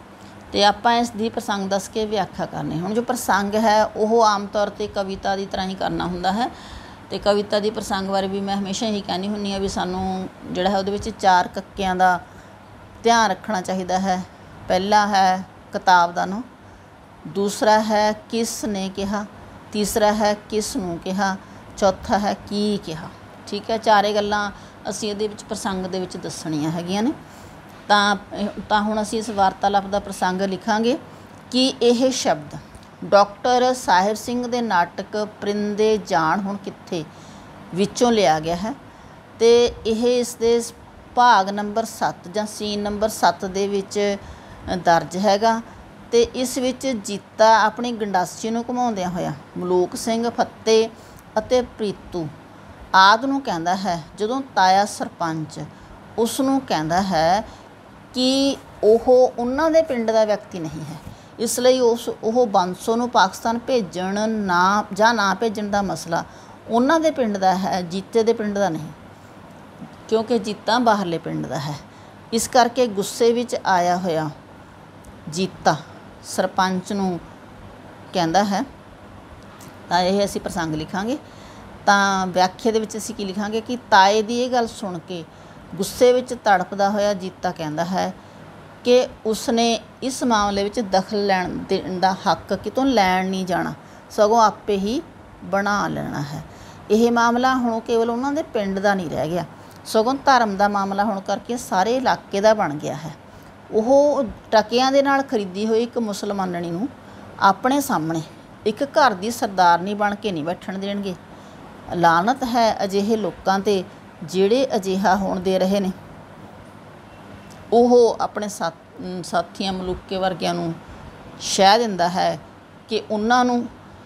ਤੇ ਆਪਾਂ ਇਸ ਦੀ ਪ੍ਰਸੰਗ ਦੱਸ ਕੇ ਵਿਆਖਿਆ ਕਰਨੀ। ਹੁਣ ਜੋ ਪ੍ਰਸੰਗ ਹੈ ਉਹ ਆਮ ਤੌਰ 'ਤੇ ਕਵਿਤਾ ਦੀ ਤਰ੍ਹਾਂ ਹੀ ਕਰਨਾ ਹੁੰਦਾ ਹੈ। ਤੇ ਕਵਿਤਾ ਦੀ ਪ੍ਰਸੰਗ ਬਾਰੇ ਵੀ ਮੈਂ ਹਮੇਸ਼ਾ ਹੀ ਕਹਿੰਦੀ ਹੁੰਦੀ ਹਾਂ ਵੀ ਸਾਨੂੰ ਜਿਹੜਾ ਹੈ ਉਹਦੇ ਵਿੱਚ 4 ਕੱਕਿਆਂ ਦਾ ਧਿਆਨ ਰੱਖਣਾ ਚਾਹੀਦਾ ਹੈ। ਪਹਿਲਾ ਹੈ ਕਿਤਾਬ ਦਾ ਨਾਂ, ਦੂਸਰਾ ਹੈ ਕਿਸ ਨੇ ਕਿਹਾ, ਤੀਸਰਾ ਹੈ ਕਿਸ ਨੂੰ ਕਿਹਾ, ਚੌਥਾ ਹੈ ਕੀ ਕਿਹਾ। ਠੀਕ ਹੈ, 4 ਗੱਲਾਂ ਅਸੀਂ ਇਹਦੇ ਵਿੱਚ ਪ੍ਰਸੰਗ ਦੇ ਵਿੱਚ ਦੱਸਣੀਆਂ ਹੈਗੀਆਂ ਨੇ। ਤਾਂ ਹੁਣ ਅਸੀਂ ਇਸ ਵਾਰਤਾਲਾਪ ਦਾ ਪ੍ਰਸੰਗ ਲਿਖਾਂਗੇ ਕਿ ਇਹ ਸ਼ਬਦ ਡਾਕਟਰ ਸਾਹਿਬ ਸਿੰਘ ਦੇ ਨਾਟਕ ਪਰਿੰਦੇ ਜਾਣ ਹੁਣ ਕਿੱਥੇ ਵਿੱਚੋਂ ਲਿਆ ਗਿਆ ਹੈ ਅਤੇ ਇਹ ਇਸ ਦੇ ਭਾਗ ਨੰਬਰ 7 ਜਾਂ ਸੀਨ ਨੰਬਰ 7 ਦੇ ਵਿੱਚ ਦਰਜ ਹੈਗਾ। ਅਤੇ ਇਸ ਵਿੱਚ ਜੀਤਾ ਆਪਣੀ ਗੰਡਾਸੀ ਨੂੰ ਘੁਮਾਉਂਦਿਆਂ ਹੋਇਆ ਮਲੂਕ ਸਿੰਘ, ਫੱਤੇ ਅਤੇ ਪ੍ਰੀਤੂ ਆਦਿ ਨੂੰ ਕਹਿੰਦਾ ਹੈ, ਜਦੋਂ ਤਾਇਆ ਸਰਪੰਚ ਉਸ ਨੂੰ ਕਹਿੰਦਾ ਹੈ ਕਿ ਉਹ ਉਹਨਾਂ ਦੇ ਪਿੰਡ ਦਾ ਵਿਅਕਤੀ ਨਹੀਂ ਹੈ, ਇਸ ਲਈ ਉਹ ਬਾਂਸੋ ਨੂੰ ਪਾਕਿਸਤਾਨ ਭੇਜਣ ਨਾ ਭੇਜਣ ਦਾ ਮਸਲਾ ਉਹਨਾਂ ਦੇ ਪਿੰਡ ਦਾ ਹੈ, ਜੀਤੇ ਦੇ ਪਿੰਡ ਦਾ ਨਹੀਂ, ਕਿਉਂਕਿ ਜੀਤਾ ਬਾਹਰਲੇ ਪਿੰਡ ਦਾ ਹੈ। ਇਸ ਕਰਕੇ ਗੁੱਸੇ ਵਿੱਚ ਆਇਆ ਹੋਇਆ ਜੀਤਾ ਸਰਪੰਚ ਨੂੰ ਕਹਿੰਦਾ ਹੈ। ਤਾਂ ਇਹ ਅਸੀਂ ਪ੍ਰਸੰਗ ਲਿਖਾਂਗੇ। ਤਾਂ ਵਿਆਖਿਆ ਦੇ ਵਿੱਚ ਅਸੀਂ ਕੀ ਲਿਖਾਂਗੇ ਕਿ ਤਾਏ ਦੀ ਇਹ ਗੱਲ ਸੁਣ ਕੇ ਗੁੱਸੇ ਵਿੱਚ ਤੜਪਦਾ ਹੋਇਆ ਜੀਤਾ ਕਹਿੰਦਾ ਹੈ ਕਿ ਉਸਨੇ ਇਸ ਮਾਮਲੇ ਵਿੱਚ ਦਖਲ ਲੈਣ ਦੇਣ ਦਾ ਹੱਕ ਕਿਤੋਂ ਲੈਣ ਨਹੀਂ ਜਾਣਾ, ਸਗੋਂ ਆਪੇ ਹੀ ਬਣਾ ਲੈਣਾ ਹੈ। ਇਹ ਮਾਮਲਾ ਹੁਣ ਕੇਵਲ ਉਹਨਾਂ ਦੇ ਪਿੰਡ ਦਾ ਨਹੀਂ ਰਹਿ ਗਿਆ, ਸਗੋਂ ਧਰਮ ਦਾ ਮਾਮਲਾ ਹੋਣ ਕਰਕੇ ਸਾਰੇ ਇਲਾਕੇ ਦਾ ਬਣ ਗਿਆ ਹੈ। ਉਹ ਟਕਿਆਂ ਦੇ ਨਾਲ ਖਰੀਦੀ ਹੋਈ ਇੱਕ ਮੁਸਲਮਾਨਣੀ ਨੂੰ ਆਪਣੇ ਸਾਹਮਣੇ ਇੱਕ ਘਰ ਦੀ ਸਰਦਾਰਨੀ ਬਣ ਕੇ ਨਹੀਂ ਬੈਠਣ ਦੇਣਗੇ। ਲਾਨਤ ਹੈ ਅਜਿਹੇ ਲੋਕਾਂ 'ਤੇ ਜਿਹੜੇ ਅਜਿਹਾ ਹੋਣ ਦੇ ਰਹੇ ਨੇ। ਉਹ ਆਪਣੇ ਸਾਥੀਆਂ ਮਲੂਕੇ ਵਰਗਿਆਂ ਨੂੰ ਸ਼ਹਿ ਦਿੰਦਾ ਹੈ ਕਿ ਉਹਨਾਂ ਨੂੰ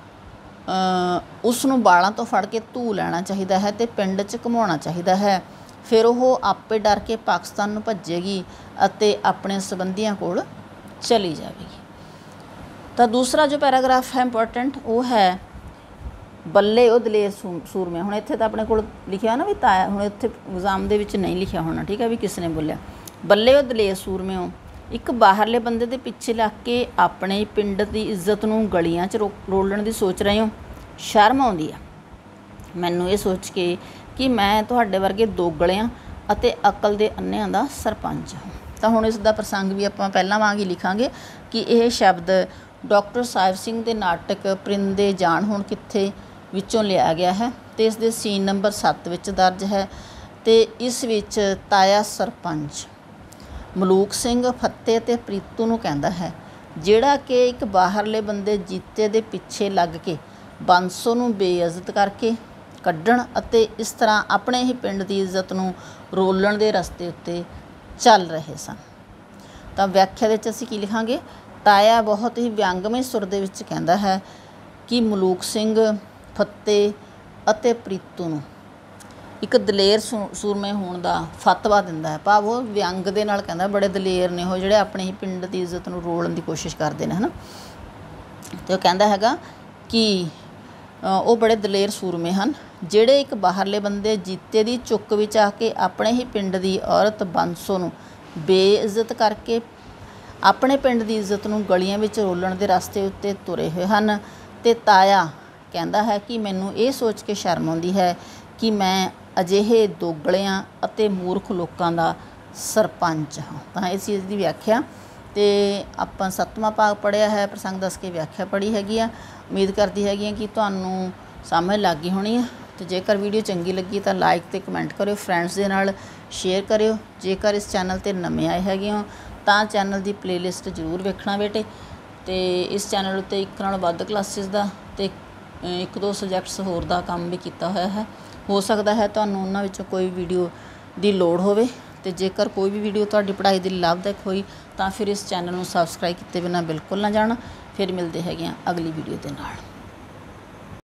ਉਸ ਨੂੰ ਵਾਲਾਂ ਤੋਂ ਫੜ ਕੇ ਧੂ ਲੈਣਾ ਚਾਹੀਦਾ ਹੈ ਅਤੇ ਪਿੰਡ 'ਚ ਘੁਮਾਉਣਾ ਚਾਹੀਦਾ ਹੈ। ਫਿਰ ਉਹ ਆਪੇ ਡਰ ਕੇ ਪਾਕਿਸਤਾਨ ਨੂੰ ਭੱਜੇਗੀ ਅਤੇ ਆਪਣੇ ਸੰਬੰਧੀਆਂ ਕੋਲ ਚਲੀ ਜਾਵੇਗੀ। ਤਾਂ ਦੂਸਰਾ ਜੋ ਪੈਰਾਗ੍ਰਾਫ ਹੈ ਇੰਪੋਰਟੈਂਟ, ਉਹ ਹੈ ਬੱਲੇ ਉਹ ਦਲੇਰ ਸੂਰਮੇ। ਹੁਣ ਇੱਥੇ ਤਾਂ ਆਪਣੇ ਕੋਲ ਲਿਖਿਆ ਨਾ ਵੀ ਤਾਇਆ, ਹੁਣ ਇੱਥੇ ਐਗਜ਼ਾਮ ਦੇ ਵਿੱਚ ਨਹੀਂ ਲਿਖਿਆ ਹੋਣਾ, ਠੀਕ ਹੈ, ਵੀ ਕਿਸ ਨੇ ਬੋਲਿਆ। ਬੱਲੇ ਉਹ ਦਲੇਰ ਸੂਰਮਿਓ, ਇੱਕ ਬਾਹਰਲੇ ਬੰਦੇ ਦੇ ਪਿੱਛੇ ਲੱਗ ਕੇ ਆਪਣੇ ਪਿੰਡ ਦੀ ਇੱਜ਼ਤ ਨੂੰ ਗਲੀਆਂ 'ਚ ਰੋਲਣ ਦੀ ਸੋਚ ਰਹੇ ਹੋ। ਸ਼ਰਮ ਆਉਂਦੀ ਆ ਮੈਨੂੰ ਇਹ ਸੋਚ ਕੇ ਕਿ ਮੈਂ ਤੁਹਾਡੇ ਵਰਗੇ ਦੋਗਲਿਆਂ ਅਤੇ ਅਕਲ ਦੇ ਅੰਨ੍ਹਿਆਂ ਦਾ ਸਰਪੰਚ ਹਾਂ। ਤਾਂ ਹੁਣ ਇਸ ਦਾ ਪ੍ਰਸੰਗ ਵੀ ਆਪਾਂ ਪਹਿਲਾਂ ਵਾਂਗ ਹੀ ਲਿਖਾਂਗੇ ਕਿ ਇਹ ਸ਼ਬਦ ਡਾਕਟਰ ਸਾਹਿਬ ਸਿੰਘ ਦੇ ਨਾਟਕ ਪਰਿੰਦੇ ਜਾਣ ਹੁਣ ਕਿੱਥੇ ਵਿੱਚੋਂ ਲਿਆ ਗਿਆ ਹੈ ਅਤੇ ਇਸ ਦੇ ਸੀਨ ਨੰਬਰ 7 ਵਿੱਚ ਦਰਜ ਹੈ। ਅਤੇ ਇਸ ਵਿੱਚ ਤਾਇਆ ਸਰਪੰਚ ਮਲੂਕ ਸਿੰਘ, ਫੱਤੇ ਅਤੇ ਪ੍ਰੀਤੂ ਨੂੰ ਕਹਿੰਦਾ ਹੈ, ਜਿਹੜਾ ਕਿ ਇੱਕ ਬਾਹਰਲੇ ਬੰਦੇ ਜੀਤੇ ਦੇ ਪਿੱਛੇ ਲੱਗ ਕੇ ਬਾਂਸੋ ਨੂੰ ਬੇਇੱਜ਼ਤ ਕਰਕੇ ਕੱਢਣ ਅਤੇ ਇਸ ਤਰ੍ਹਾਂ ਆਪਣੇ ਹੀ ਪਿੰਡ ਦੀ ਇੱਜ਼ਤ ਨੂੰ ਰੋਲਣ ਦੇ ਰਸਤੇ ਉੱਤੇ ਚੱਲ ਰਹੇ ਸਨ। ਤਾਂ ਵਿਆਖਿਆ ਵਿੱਚ ਅਸੀਂ ਕੀ ਲਿਖਾਂਗੇ, ਤਾਇਆ ਬਹੁਤ ਹੀ ਵਿਅੰਗਮਈ ਸੁਰ ਦੇ ਵਿੱਚ ਕਹਿੰਦਾ ਹੈ ਕਿ ਮਲੂਕ ਸਿੰਘ, ਫੱਤੇ ਅਤੇ ਪ੍ਰੀਤੂ ਨੂੰ ਇੱਕ ਦਲੇਰ ਸੂਰਮੇ ਹੋਣ ਦਾ ਫਤਵਾ ਦਿੰਦਾ ਹੈ। ਭਾਵ ਉਹ ਵਿਅੰਗ ਦੇ ਨਾਲ ਕਹਿੰਦਾ ਬੜੇ ਦਲੇਰ ਨੇ ਉਹ, ਜਿਹੜੇ ਆਪਣੇ ਹੀ ਪਿੰਡ ਦੀ ਇੱਜ਼ਤ ਨੂੰ ਰੋਲਣ ਦੀ ਕੋਸ਼ਿਸ਼ ਕਰਦੇ ਨੇ, ਹੈ ਨਾ। ਅਤੇ ਉਹ ਕਹਿੰਦਾ ਹੈਗਾ ਕਿ ਉਹ ਬੜੇ ਦਲੇਰ ਸੂਰਮੇ ਹਨ, ਜਿਹੜੇ ਇੱਕ ਬਾਹਰਲੇ ਬੰਦੇ ਜੀਤੇ ਦੀ ਚੁੱਕ ਵਿੱਚ ਆ ਕੇ ਆਪਣੇ ਹੀ ਪਿੰਡ ਦੀ ਔਰਤ ਬਾਂਸੋ ਨੂੰ ਬੇਇੱਜ਼ਤ ਕਰਕੇ ਆਪਣੇ ਪਿੰਡ ਦੀ ਇੱਜ਼ਤ ਨੂੰ ਗਲੀਆਂ ਵਿੱਚ ਰੋਲਣ ਦੇ ਰਸਤੇ ਉੱਤੇ ਤੁਰੇ ਹੋਏ ਹਨ। ਅਤੇ ਤਾਇਆ ਕਹਿੰਦਾ ਹੈ ਕਿ ਮੈਨੂੰ ਇਹ ਸੋਚ ਕੇ ਸ਼ਰਮ ਆਉਂਦੀ ਹੈ ਕਿ ਮੈਂ ਅਜਿਹੇ ਦੋਗਲਿਆਂ ਅਤੇ ਮੂਰਖ ਲੋਕਾਂ ਦਾ ਸਰਪੰਚ ਹਾਂ। ਤਾਂ ਇਸ ਚੀਜ਼ ਦੀ ਵਿਆਖਿਆ ਅਤੇ ਆਪਾਂ 7ਵਾਂ ਭਾਗ ਪੜ੍ਹਿਆ ਹੈ, ਪ੍ਰਸੰਗ ਦੱਸ ਕੇ ਵਿਆਖਿਆ ਪੜ੍ਹੀ ਹੈਗੀ ਆ। ਉਮੀਦ ਕਰਦੀ ਹੈਗੀ ਹਾਂ ਕਿ ਤੁਹਾਨੂੰ ਸਮਝ ਲੱਗ ਗਈ ਹੋਣੀ ਆ। ਅਤੇ ਜੇਕਰ ਵੀਡੀਓ ਚੰਗੀ ਲੱਗੀ ਤਾਂ ਲਾਈਕ ਅਤੇ ਕਮੈਂਟ ਕਰਿਓ, ਫਰੈਂਡਸ ਦੇ ਨਾਲ ਸ਼ੇਅਰ ਕਰਿਓ। ਜੇਕਰ ਇਸ ਚੈਨਲ 'ਤੇ ਨਵੇਂ ਆਏ ਹੈਗੇ ਹੋ ਤਾਂ ਚੈਨਲ ਦੀ ਪਲੇਲਿਸਟ ਜ਼ਰੂਰ ਵੇਖਣਾ ਬੇਟੇ। ਅਤੇ ਇਸ ਚੈਨਲ ਉੱਤੇ ਇੱਕ ਨਾਲੋਂ ਵੱਧ ਕਲਾਸਿਸ ਦਾ ਅਤੇ 1-2 ਸਬਜੈਕਟਸ ਹੋਰ ਦਾ ਕੰਮ ਵੀ ਕੀਤਾ ਹੋਇਆ ਹੈ। ਹੋ ਸਕਦਾ ਹੈ ਤੁਹਾਨੂੰ ਉਹਨਾਂ ਵਿੱਚੋਂ ਕੋਈ ਵੀਡੀਓ ਦੀ ਲੋੜ ਹੋਵੇ। ਅਤੇ ਜੇਕਰ ਕੋਈ ਵੀ ਵੀਡੀਓ ਤੁਹਾਡੀ ਪੜ੍ਹਾਈ ਦੇ ਲਈ ਲਾਭਦਾਇਕ ਹੋਈ ਤਾਂ ਫਿਰ ਇਸ ਚੈਨਲ ਨੂੰ ਸਬਸਕ੍ਰਾਈਬ ਕੀਤੇ ਬਿਨਾਂ ਬਿਲਕੁਲ ਨਾ ਜਾਣਾ। ਫਿਰ ਮਿਲਦੇ ਹੈਗੇ ਹਾਂ ਅਗਲੀ ਵੀਡੀਓ ਦੇ ਨਾਲ।